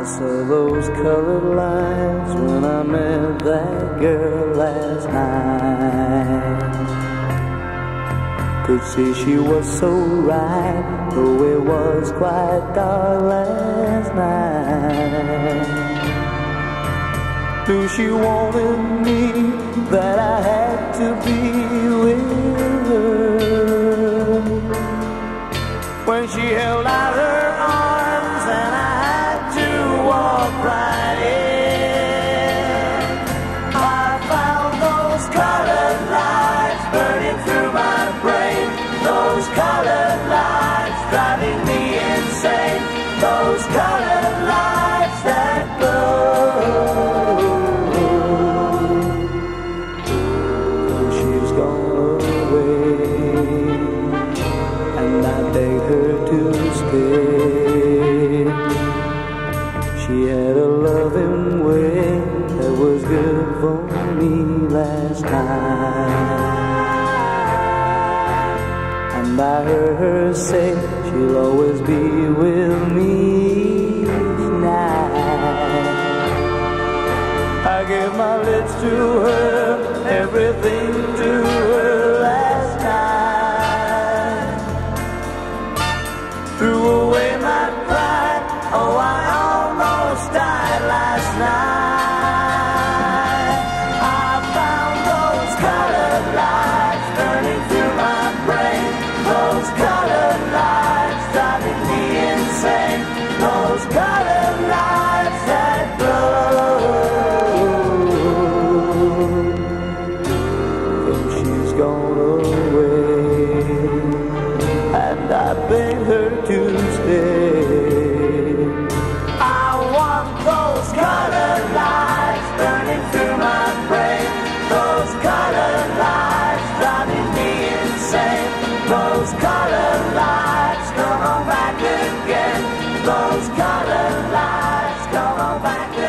saw those colored lights when I met that girl last night. Could see she was so right, though it was quite dark last night. Knew she wanted me, that I had to be with her. When she held out her arms and I had to walk right in, I found those colored lights burning through my brain. Those colored lights driving me insane. Those colored lights that glow. She's gone away, and I begged her to stay. She had a loving way that was good for me last night. And I heard her say she'll always be with me tonight. I gave my lips to her, everything to her last night. Threw away my pride, oh I almost died last night. I found those colored lights burning through my brain. Those colored lights driving me insane. Those colored lights that glow. Then she's gone away, and I begged her to stay. I want those colored lights burning through my brain. Those colored lights driving me insane. Those colored lights, come on back again. Those colored lights, come on back again.